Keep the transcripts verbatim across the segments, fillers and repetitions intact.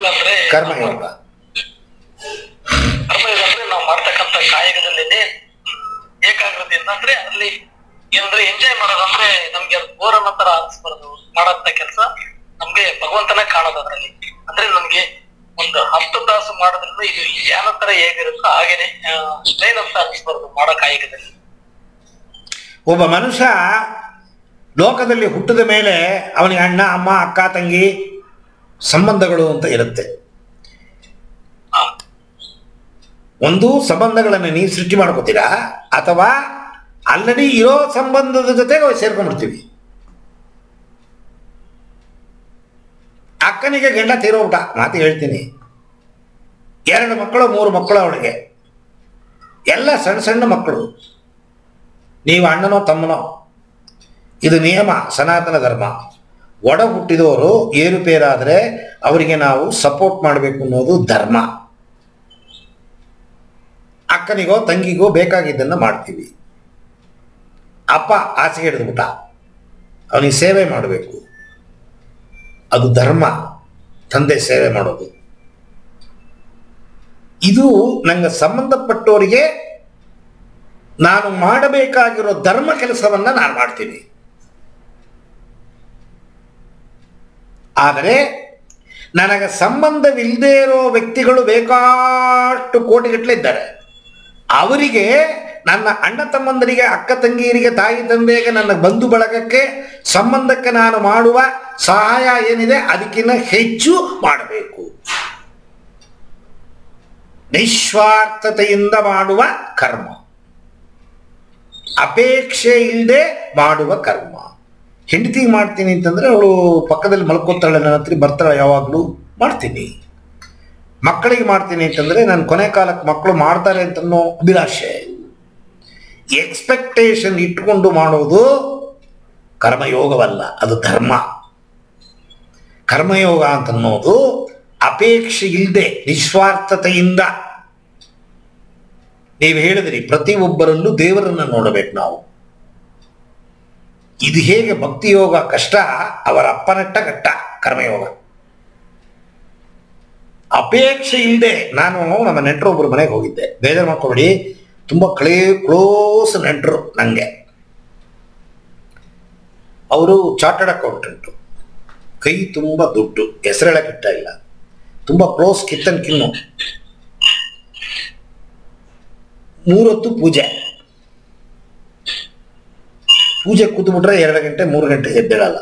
ಅಂದ್ರೆ ಕರ್ಮಯೋಗ. ಕರ್ಮಯೋಗ ಅಂದ್ರೆ ನಾವು ಮಾಡ್ತಕ್ಕಂಥ ಕಾಯಕದಲ್ಲಿ ಏಕಾಗ್ರತೆಯಿಂದ ಅಂದ್ರೆ ಅಲ್ಲಿ ಏನಂದ್ರೆ ಎಂಜಾಯ್ ಮಾಡೋದಂದ್ರೆ ನಮ್ಗೆ ಅದು ಬೋರ್ ಅನ್ನೋ ತರ ಅನ್ಸ್ಬಾರ್ದು. ಮಾಡಂತ ಕೆಲಸ ನಮ್ಗೆ ಭಗವಂತನ ಕಾಣೋದು ಅದ್ರಲ್ಲಿ. ಅಂದ್ರೆ ನಮ್ಗೆ ಒಂದು ಹತ್ತು ತಾಸು ಮಾಡೋದ್ರಿಂದ ಇದು ಧ್ಯಾನ ತರ ಹೇಗಿರುತ್ತೋ ಹಾಗೇನೆ ಸ್ಟ್ರೈನ್ ಅಂತ ಅನ್ಸ್ಬಾರ್ದು ಮಾಡೋ ಕಾಯಕದಲ್ಲಿ. ಒಬ್ಬ ಮನುಷ್ಯ ಲೋಕದಲ್ಲಿ ಹುಟ್ಟಿದ ಮೇಲೆ ಅವನಿಗೆ ಅಣ್ಣ ಅಮ್ಮ ಅಕ್ಕ ತಂಗಿ ಸಂಬಂಧಗಳು ಅಂತ ಇರುತ್ತೆ. ಒಂದು ಸಂಬಂಧಗಳನ್ನು ನೀವು ಸೃಷ್ಟಿ ಮಾಡ್ಕೋತೀರಾ ಅಥವಾ ಆಲ್ರೆಡಿ ಇರೋ ಸಂಬಂಧದ ಜೊತೆಗೆ ಸೇರ್ಕೊಂಡ್ಬಿಡ್ತೀವಿ. ಅಕ್ಕನಿಗೆ ಗಂಡ ತೀರೋಬಿಟ್ಟ, ಮಾತು ಹೇಳ್ತೀನಿ, ಎರಡು ಮಕ್ಕಳು ಮೂರು ಮಕ್ಕಳು ಅವಳಿಗೆ, ಎಲ್ಲ ಸಣ್ಣ ಸಣ್ಣ ಮಕ್ಕಳು. ನೀವು ಅಣ್ಣನೋ ತಮ್ಮನೋ, ಇದು ನಿಯಮ, ಸನಾತನ ಧರ್ಮ. ಒಡ ಹುಟ್ಟಿದವರು ಏರುಪೇರಾದರೆ ಅವರಿಗೆ ನಾವು ಸಪೋರ್ಟ್ ಮಾಡಬೇಕು ಅನ್ನೋದು ಧರ್ಮ. ಅಕ್ಕನಿಗೋ ತಂಗಿಗೋ ಬೇಕಾಗಿದ್ದನ್ನು ಮಾಡ್ತೀವಿ. ಅಪ್ಪ ಆಸೆಗೆ ಹಿಡಿದ್ಬಿಟ್ಟ, ಅವನಿಗೆ ಸೇವೆ ಮಾಡಬೇಕು, ಅದು ಧರ್ಮ, ತಂದೆ ಸೇವೆ ಮಾಡೋದು. ಇದು ನಂಗೆ ಸಂಬಂಧಪಟ್ಟವರಿಗೆ ನಾನು ಮಾಡಬೇಕಾಗಿರೋ ಧರ್ಮ ಕೆಲಸವನ್ನ ನಾನು ಮಾಡ್ತೀನಿ. ಆದರೆ ನನಗೆ ಸಂಬಂಧವಿಲ್ಲದೆ ಇರೋ ವ್ಯಕ್ತಿಗಳು ಬೇಕಾಷ್ಟು ಕೋಟಿಗಟ್ಟಲೆ ಇದ್ದಾರೆ. ಅವರಿಗೆ, ನನ್ನ ಅಣ್ಣ ತಮ್ಮಂದರಿಗೆ, ಅಕ್ಕ ತಂಗಿಯರಿಗೆ, ತಾಯಿ ತಂದೆಗೆ, ನನ್ನ ಬಂಧು ಬಳಗಕ್ಕೆ, ಸಂಬಂಧಕ್ಕೆ ನಾನು ಮಾಡುವ ಸಹಾಯ ಏನಿದೆ ಅದಕ್ಕಿಂತ ಹೆಚ್ಚು ಮಾಡಬೇಕು. ನಿಸ್ವಾರ್ಥತೆಯಿಂದ ಮಾಡುವ ಕರ್ಮ, ಅಪೇಕ್ಷೆ ಇಲ್ಲದೆ ಮಾಡುವ ಕರ್ಮ. ಹೆಂಡತಿಗೆ ಮಾಡ್ತೀನಿ ಅಂತಂದ್ರೆ ಅವಳು ಪಕ್ಕದಲ್ಲಿ ಮಲ್ಕೋತಾಳೆ, ನನ್ನ ಹತ್ರ ಬರ್ತಾಳೆ, ಯಾವಾಗಲೂ ಮಾಡ್ತೀನಿ. ಮಕ್ಕಳಿಗೆ ಮಾಡ್ತೀನಿ ಅಂತಂದ್ರೆ ನಾನು ಕೊನೆ ಕಾಲಕ್ಕೆ ಮಕ್ಕಳು ಮಾಡ್ತಾರೆ ಅಂತನೋ ಅಭಿಲಾಷೆ, ಎಕ್ಸ್ಪೆಕ್ಟೇಷನ್ ಇಟ್ಕೊಂಡು ಮಾಡೋದು ಕರ್ಮಯೋಗವಲ್ಲ, ಅದು ಧರ್ಮ. ಕರ್ಮಯೋಗ ಅಂತನ್ನೋದು ಅಪೇಕ್ಷೆ ಇಲ್ಲದೆ ನಿಸ್ವಾರ್ಥತೆಯಿಂದ. ನೀವು ಹೇಳಿದ್ರಿ ಪ್ರತಿಯೊಬ್ಬರಲ್ಲೂ ದೇವರನ್ನು ನೋಡಬೇಕು ನಾವು. ಇದು ಹೇಗೆ ಭಕ್ತಿಯೋಗ ಕಷ್ಟ, ಅವರ ಅಪ್ಪನಟ್ಟ ಕಟ್ಟ ಕರ್ಮಯೋಗ. ಅಪೇಕ್ಷೆ ಇಲ್ಲದೆ, ನಾನು ನಮ್ಮ ನೆಂಟರು ಒಬ್ಬರು ಮನೆಗೆ ಹೋಗಿದ್ದೆ, ಬೇಜಾರು ಮಾಡ್ಕೊಬೇಡಿ, ತುಂಬ ಕ್ಲೇ ಕ್ಲೋಸ್ ನೆಂಟರು ನನಗೆ. ಅವರು ಚಾರ್ಟರ್ಡ್ ಅಕೌಂಟೆಂಟು, ಕೈ ತುಂಬ ದುಡ್ಡು, ಹೆಸರೇಳಕ್ಕಿಟ್ಟ ಇಲ್ಲ, ತುಂಬ ಕ್ಲೋಸ್ ಕಿತ್ತನ್ ಕಿನ್ನು. ಮೂರೊತ್ತು ಪೂಜೆ ಪೂಜೆ ಕೂತ್ಬಿಟ್ರೆ ಎರಡು ಗಂಟೆ ಮೂರು ಗಂಟೆ ಎದ್ದೇಳಲ್ಲ.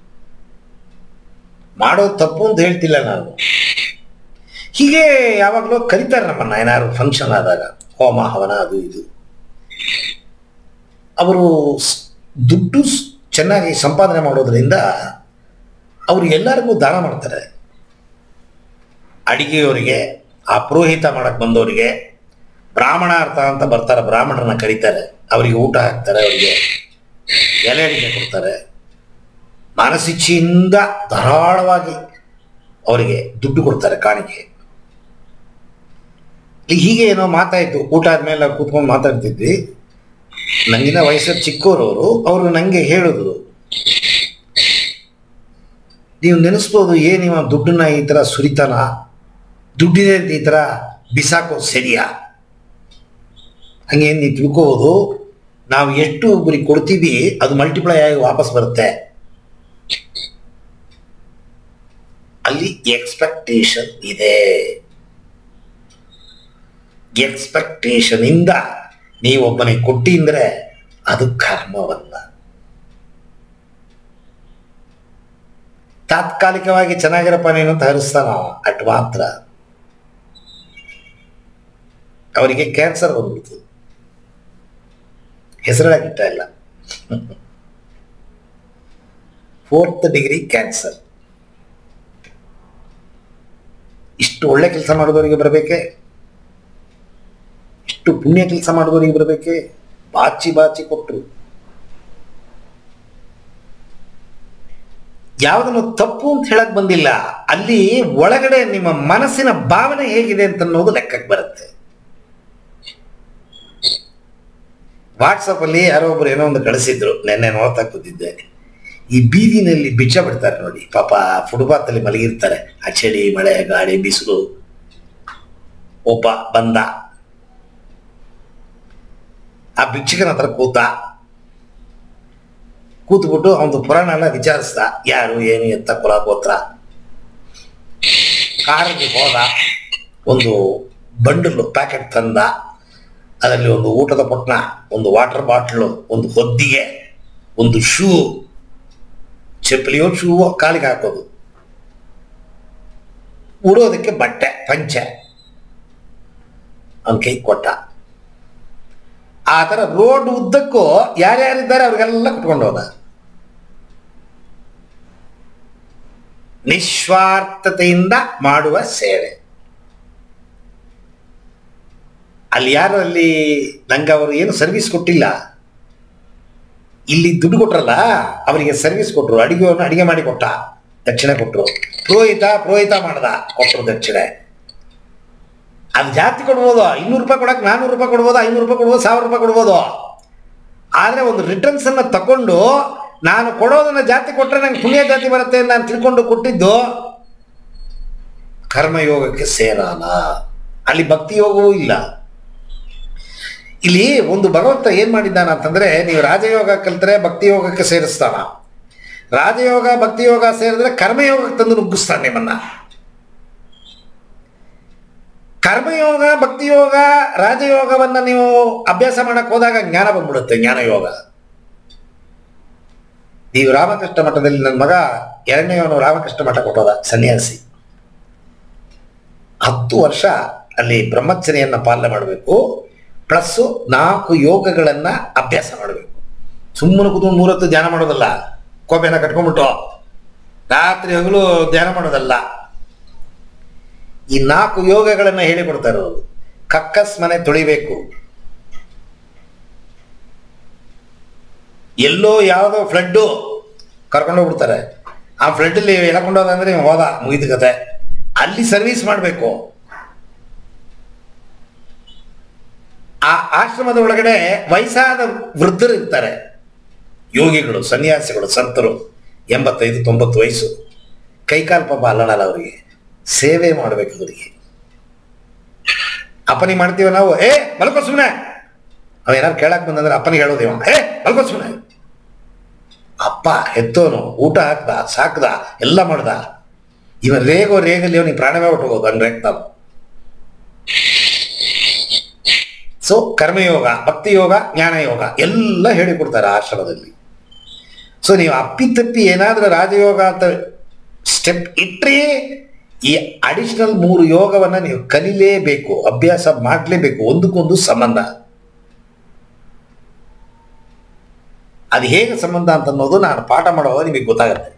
ಮಾಡೋದು ತಪ್ಪು ಅಂತ ಹೇಳ್ತಿಲ್ಲ ನಾನು. ಹೀಗೆ ಯಾವಾಗಲೂ ಕರೀತಾರೆ ನಮ್ಮನ್ನ, ಏನಾದ್ರು ಫಂಕ್ಷನ್ ಆದಾಗ, ಹೋಮ ಹವನ ಅದು ಇದು. ಅವರು ದುಡ್ಡು ಚೆನ್ನಾಗಿ ಸಂಪಾದನೆ ಮಾಡೋದ್ರಿಂದ ಅವರು ಎಲ್ಲರಿಗೂ ದಾನ ಮಾಡ್ತಾರೆ. ಅಡಿಗೆಯವರಿಗೆ, ಆ ಪುರೋಹಿತ ಮಾಡಕ್ಕೆ ಬಂದವರಿಗೆ, ಬ್ರಾಹ್ಮಣಾರ್ಥ ಅಂತ ಬರ್ತಾರೆ, ಬ್ರಾಹ್ಮಣರನ್ನ ಕರೀತಾರೆ, ಅವರಿಗೆ ಊಟ ಹಾಕ್ತಾರೆ, ಅವರಿಗೆ ಎಲೆ ಅಡಿಕೆ ಕೊಡ್ತಾರೆ. ಮನಸ್ಸಿಚ್ಛೆಯಿಂದ ಧಾರಾಳವಾಗಿ ಅವರಿಗೆ ದುಡ್ಡು ಕೊಡ್ತಾರೆ ಕಾಣಿಕೆ. ಹೀಗೆ ಏನೋ ಮಾತಾಯಿತು, ಊಟ ಆದ್ಮೇಲೆ ನಾವು ಕೂತ್ಕೊಂಡು ಮಾತಾಡ್ತಿದ್ವಿ. ನಂಗಿನ ವಯಸ್ಸಲ್ಲಿ ಚಿಕ್ಕವರವರು, ಅವರು ನನಗೆ ಹೇಳಿದ್ರು, ನೀವು ನೆನೆಸ್ಬೋದು, ಏನಿವ ದುಡ್ಡನ್ನ ಈ ಥರ ಸುರಿತಾನ, ದುಡ್ಡಿದೆ ಅಂತ ಈ ಥರ ಬಿಸಾಕೋ ಸರಿಯಾ? ಹಂಗೆ ನೀವು ತಿಳ್ಕೋಬೋದು, ನಾವು ಎಷ್ಟು ಒಬ್ಬರಿಗೆ ಕೊಡ್ತೀವಿ ಅದು ಮಲ್ಟಿಪ್ಲೈ ಆಗಿ ವಾಪಸ್ ಬರುತ್ತೆ. ಅಲ್ಲಿ ಎಕ್ಸ್ಪೆಕ್ಟೇಷನ್ ಇದೆ. ಎಕ್ಸ್ಪೆಕ್ಟೇಷನ್ ಇಂದ ನೀವೊಬ್ಬನಿಗೆ ಕೊಟ್ಟಿ ಅಂದ್ರೆ ಅದು ಕರ್ಮವಲ್ಲ. ತಾತ್ಕಾಲಿಕವಾಗಿ ಚೆನ್ನಾಗಿರಪ್ಪ ನೀನು ಅಂತ ಹರಿಸ್ತಾನ, ಅಟ್ ಮಾತ್ರ. ಅವರಿಗೆ ಕ್ಯಾನ್ಸರ್ ಬಂದ್ಬಿಡ್ತು, ಹೆಸರಾಗಿಟ್ಟ ಇಲ್ಲ, ಫೋರ್ತ್ ಡಿಗ್ರಿ ಕ್ಯಾನ್ಸರ್. ಇಷ್ಟು ಒಳ್ಳೆ ಕೆಲಸ ಮಾಡಿದವರಿಗೆ ಬರಬೇಕೆ, ಇಷ್ಟು ಪುಣ್ಯ ಕೆಲಸ ಮಾಡಿದವರಿಗೆ ಬರಬೇಕೆ, ಬಾಚಿ ಬಾಚಿ ಕೊಟ್ಟರು. ಯಾವುದನ್ನು ತಪ್ಪು ಅಂತ ಹೇಳಕ್ ಬಂದಿಲ್ಲ, ಅಲ್ಲಿ ಒಳಗಡೆ ನಿಮ್ಮ ಮನಸ್ಸಿನ ಭಾವನೆ ಹೇಗಿದೆ ಅಂತ ಅನ್ನೋದು ಲೆಕ್ಕಕ್ಕೆ ಬರುತ್ತೆ. ವಾಟ್ಸಪ್ ಅಲ್ಲಿ ಯಾರೋ ಒಬ್ರು ಏನೋ ಒಂದು ಕಳಿಸಿದ್ರು, ನೆನ್ನೆ ನೋಡ್ತಾ ಕೂತಿದ್ದೆ. ಈ ಬೀದಿನಲ್ಲಿ ಭಿಕ್ಷ ಬಿಡ್ತಾರೆ ನೋಡಿ, ಪಾಪ ಫುಟ್ಪಾತಲ್ಲಿ ಮಲಗಿರ್ತಾರೆ, ಆ ಚಳಿ ಮಳೆ ಗಾಳಿ ಬಿಸಿಲು. ಒಬ್ಬ ಬಂದ, ಆ ಭಿಕ್ಷಕನ ಹತ್ರ ಕೂತ, ಕೂತ್ಬಿಟ್ಟು ಅವನು ಪುರಾಣ ಎಲ್ಲ ವಿಚಾರಿಸ್ದ, ಯಾರು ಏನು ಎತ್ತ ಕುಲ ಗೋತ್ರ. ಕಾರಿಗೆ ಹೋದ, ಒಂದು ಬಂಡಲ್ ಪ್ಯಾಕೆಟ್ ತಂದ, ಅದರಲ್ಲಿ ಒಂದು ಊಟದ ಪೊಟ್ಣ, ಒಂದು ವಾಟರ್ ಬಾಟ್ಲು, ಒಂದು ಹೊದ್ದಿಗೆ, ಒಂದು ಶೂ, ಚಪ್ಪಲಿಯೋ ಶೂವೋ ಕಾಲಿಗೆ ಹಾಕೋದು, ಉಡೋದಕ್ಕೆ ಬಟ್ಟೆ ಪಂಚೆ ಅವನ ಕೈ ಕೊಟ್ಟ. ಆ ಥರ ರೋಡ್ ಉದ್ದಕ್ಕೂ ಯಾರ್ಯಾರಿದ್ದಾರೆ ಅವ್ರಿಗೆಲ್ಲ ಕುಟ್ಕೊಂಡು ಹೋದ. ನಿಸ್ವಾರ್ಥತೆಯಿಂದ ಮಾಡುವ ಸೇವೆ. ಅಲ್ಲಿ ಯಾರು ಅಲ್ಲಿ ನಂಗೆ ಅವರು ಏನು ಸರ್ವಿಸ್ ಕೊಟ್ಟಿಲ್ಲ, ಇಲ್ಲಿ ದುಡ್ಡು ಕೊಟ್ರಲ್ಲ ಅವರಿಗೆ ಸರ್ವಿಸ್ ಕೊಟ್ಟರು, ಅಡಿಗೆಯನ್ನು ಅಡಿಗೆ ಮಾಡಿ ಕೊಟ್ಟ, ದಕ್ಷಿಣೆ ಕೊಟ್ಟರು. ಪುರೋಹಿತ ಪುರೋಹಿತ ಮಾಡ್ದ, ಕೊಟ್ಟರು ದಕ್ಷಿಣೆ. ಅದು ಜಾಸ್ತಿ ಕೊಡ್ಬೋದು, ಇನ್ನೂರು ರೂಪಾಯಿ ಕೊಡಕ್ಕೆ ನಾನ್ನೂರು ರೂಪಾಯಿ ಕೊಡ್ಬೋದು, ಐನೂರು ರೂಪಾಯಿ ಕೊಡ್ಬೋದು, ಸಾವಿರ ರೂಪಾಯಿ ಕೊಡ್ಬೋದು. ಆದರೆ ಒಂದು ರಿಟರ್ನ್ಸ್ ಅನ್ನು ತಗೊಂಡು ನಾನು ಕೊಡೋದನ್ನ ಜಾತಿ ಕೊಟ್ಟರೆ ನಂಗೆ ಪುಣ್ಯ ಜಾತಿ ಬರುತ್ತೆ ನಾನು ತಿಳ್ಕೊಂಡು ಕೊಟ್ಟಿದ್ದು ಕರ್ಮಯೋಗಕ್ಕೆ ಸೇರಾನ. ಅಲ್ಲಿ ಭಕ್ತಿ ಯೋಗವೂ ಇಲ್ಲ. ಇಲ್ಲಿ ಒಂದು ಭಗವಂತ ಏನ್ ಮಾಡಿದ್ದಾನ ಅಂತಂದ್ರೆ, ನೀವು ರಾಜಯೋಗ ಕಲ್ತರೆ ಭಕ್ತಿ ಯೋಗಕ್ಕೆ ಸೇರಿಸ್ತಾನ, ರಾಜಯೋಗ ಭಕ್ತಿ ಯೋಗ ಸೇರಿದ್ರೆ ಕರ್ಮಯೋಗಕ್ಕೆ ತಂದು ನುಗ್ಗಿಸ್ತಾನೆ ನಿಮ್ಮನ್ನ. ಕರ್ಮಯೋಗ ಭಕ್ತಿ ಯೋಗ ರಾಜಯೋಗವನ್ನ ನೀವು ಅಭ್ಯಾಸ ಮಾಡಕ್ ಹೋದಾಗ ಜ್ಞಾನ ಬಂದ್ಬಿಡುತ್ತೆ, ಜ್ಞಾನಯೋಗ. ನೀವು ರಾಮಕೃಷ್ಣ ಮಠದಲ್ಲಿ ನನ್ನ ಮಗ ಎರಡನೇವನು ರಾಮಕೃಷ್ಣ ಮಠ ಕೊಟ್ಟೋದ, ಸನ್ಯಾಸಿ. ಹತ್ತು ವರ್ಷ ಅಲ್ಲಿ ಬ್ರಹ್ಮಚರ್ಯನ್ನ ಪಾಲನೆ ಮಾಡಬೇಕು, ಪ್ಲಸ್ಸು ನಾಲ್ಕು ಯೋಗಗಳನ್ನ ಅಭ್ಯಾಸ ಮಾಡಬೇಕು. ಸುಮ್ಮನೆ ಕೂತ್ಕೊಂಡು ಮೂರತ್ತು ಧ್ಯಾನ ಮಾಡೋದಲ್ಲ, ಕೋಪೆನ ಕಟ್ಕೊಂಡ್ಬಿಟ್ಟು ರಾತ್ರಿ ಹಗಲು ಧ್ಯಾನ ಮಾಡೋದಲ್ಲ. ಈ ನಾಲ್ಕು ಯೋಗಗಳನ್ನ ಹೇಳಿಕೊಡ್ತಾರೆ ಅವರು. ಕಕ್ಕಸ್ ಮನೆ ತೊಳಿಬೇಕು, ಎಲ್ಲೋ ಯಾವುದೋ ಫ್ಲಡ್ಡು ಕರ್ಕೊಂಡೋಗ್ಬಿಡ್ತಾರೆ, ಆ ಫ್ಲಡ್ಡಲ್ಲಿ ಎಳ್ಕೊಂಡೋದಂದ್ರೆ ಹೋದ ಮುಗಿದ ಕತೆ. ಅಲ್ಲಿ ಸರ್ವಿಸ್ ಮಾಡಬೇಕು. ಆ ಆಶ್ರಮದ ಒಳಗಡೆ ವಯಸ್ಸಾದ ವೃದ್ಧರು ಇರ್ತಾರೆ, ಯೋಗಿಗಳು, ಸನ್ಯಾಸಿಗಳು, ಸಂತರು, ಎಂಬತ್ತೈದು ತೊಂಬತ್ತು ವಯಸ್ಸು, ಕೈಕಾಲು ಪಾಪ ಅಲ್ಲಣಲ್ಲ ಅವರಿಗೆ. ಸೇವೆ ಮಾಡಬೇಕು ಅವರಿಗೆ. ಅಪ್ಪನಿಗೆ ಮಾಡ್ತೀವ ನಾವು, ಏ ಮಲ್ಕೋ ಸುಮ್ಮನೆ. ಅವೇನಾರು ಕೇಳಕ್ ಬಂದಂದ್ರೆ ಅಪ್ಪನಿಗೆ ಹೇಳೋದೇವ, ಏ ಮಲ್ಕೋ ಸುಮ್ಮನೆ. ಅಪ್ಪ ಎತ್ತೋನು, ಊಟ ಹಾಕ್ದ, ಸಾಕ್ದ, ಎಲ್ಲ ಮಾಡ್ದ. ಇವನ್ ರೇಗೋ ರೇಗಲ್ಲಿ ಅವನಿಗೆ ಪ್ರಾಣವೇ ಹೊಟ್ಟೋಗೋದು ಅನ್ರೇಕ್ ನಾವು. ಸೊ ಕರ್ಮಯೋಗ, ಭಕ್ತಿ ಯೋಗ, ಜ್ಞಾನಯೋಗ ಎಲ್ಲ ಹೇಳಿಕೊಡ್ತಾರೆ ಆಶ್ರಮದಲ್ಲಿ. ಸೊ ನೀವು ಅಪ್ಪಿತಪ್ಪಿ ಏನಾದ್ರೂ ರಾಜಯೋಗ ಅಂತ ಸ್ಟೆಪ್ ಇಟ್ಟರೆ ಈ ಅಡಿಷನಲ್ ಮೂರು ಯೋಗವನ್ನ ನೀವು ಕಲಿಲೇಬೇಕು, ಅಭ್ಯಾಸ ಮಾಡಲೇಬೇಕು. ಒಂದಕ್ಕೊಂದು ಸಂಬಂಧ. ಅದು ಹೇಗೆ ಸಂಬಂಧ ಅಂತ ಅನ್ನೋದು ನಾನು ಪಾಠ ಮಾಡುವಾಗ ನಿಮಗೆ ಗೊತ್ತಾಗುತ್ತೆ.